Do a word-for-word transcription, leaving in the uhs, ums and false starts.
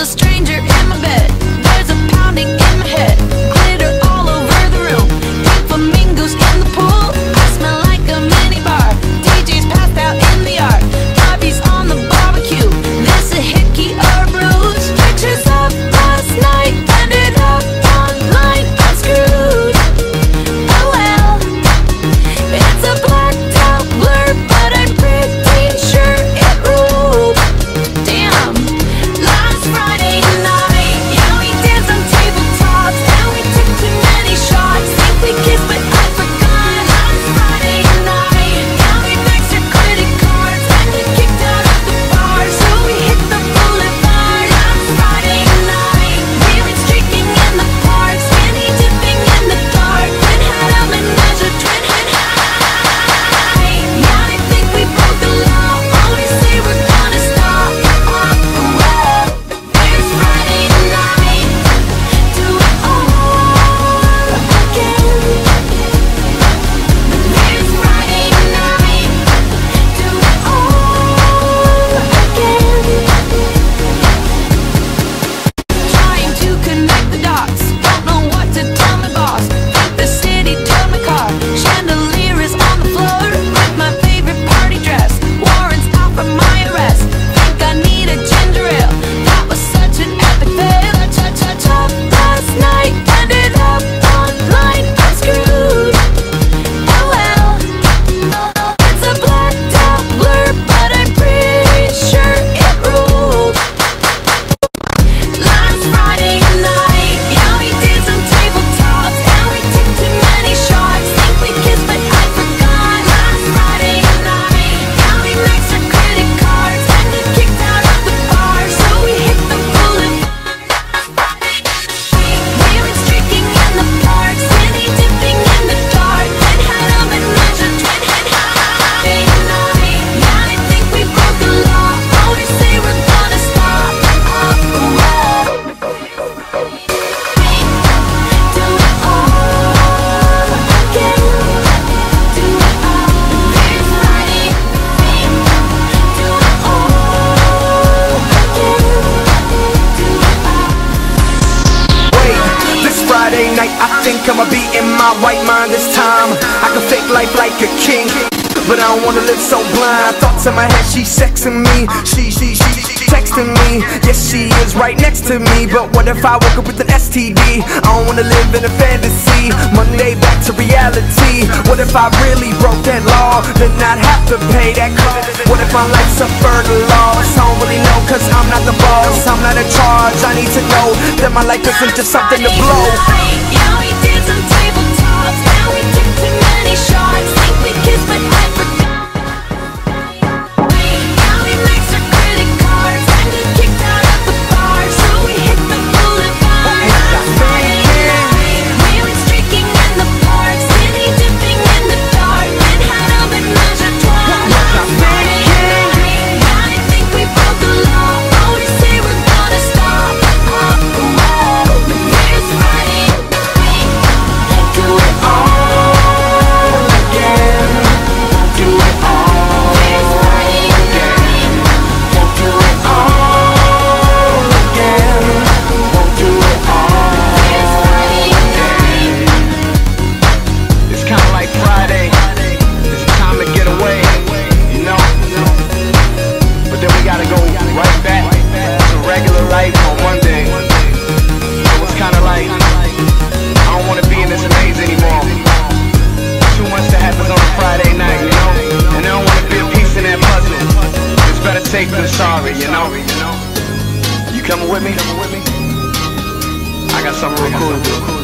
a stranger in my bed. There's a pounding in my head. Glitter all over the room. Pink flamingos in the pool. I smell like a mini bar. D J's passed out in the yard. Bobby's on the barbecue. This a hickey or a bruise. Pictures of last night ended up online. I'm screwed. Oh well. It's a blacked out blur, but I'm pretty sure it ruled. Damn. Last Friday night, yeah, we danced on tabletops and we took too many shots. Think we kissed, but I forgot. Last Friday night, yeah, we maxed our credit cards and we kicked out of the bar, so we hit the boulevard. Last Friday night, we went streaking in the park, skinny dipping in the dark. Twin had them and measured twin had high. Yeah, I think we broke the law. Always say we're gonna stop. Oh, well, here's Friday night. Do it all again. Here's Friday night. Do it all again. Trying to connect the dots. Don't know what to tell my boss. Think the city towed my car. Chandelier is on the floor with my favorite party dress. Warrants out for my arrest. Think I need a ginger ale. That was such an epic fail. Cha cha cha. Last night ended up online. I'm screwed. Oh well. It's a blacked out blur, but I'm pretty sure it ruled. Last Friday night, yeah, we did some tabletops and we took too many shots. Think we kissed, but I forgot. Last Friday night, yeah, we maxed our credit cards and we kicked out of the bar, so we hit the boulevard. We went streaking in the park, skinny dipping in the dark. Twin had them and measured twin had high. Yeah, I think we broke the law. Always say we're gonna stop. Oh, well. Do it all again. Do it all. Here's Friday. Do it all again. Do it all. Wait, this Friday night I think I'ma be in my right mind this time. I can fake life like a king, but I don't wanna live so blind. Thoughts in my head, she's sexing me. She, she, she, she texting me. Yes, she is right next to me. But what if I woke up with an S T D? I don't wanna live in a fantasy. Monday back to reality. What if I really broke that law? Then I'd have to pay that cost. What if my life's a further loss? I don't really know, cause I'm not the boss. I'm not in charge. I need to know that my life isn't just something to blow. Yeah, we did some tabletops and we took too many shots. Think we kissed, but I forgot. Yeah, we maxed our credit cards and we kicked out of the bar, so we hit the boulevard. Last Friday night, we went streaking in the park, skinny dipping in the dark. Twin had them and measured twine. Last Friday night, yeah, I think we broke the law. Always say we're gonna stop. Oh, well, here's Friday night. Do it all again. Do it all. Here's Friday night. Do it all again. Do it all. Here's Friday night. It's kinda like Friday. It's time to get away, you know. But then we gotta go right back to regular life on Monday. So it's kinda like I don't wanna be in this maze anymore. Too much that happens on a Friday night, you know. And I don't wanna be a piece in that puzzle. It's better safe than sorry, you know. You coming with me? I got something real cool to do.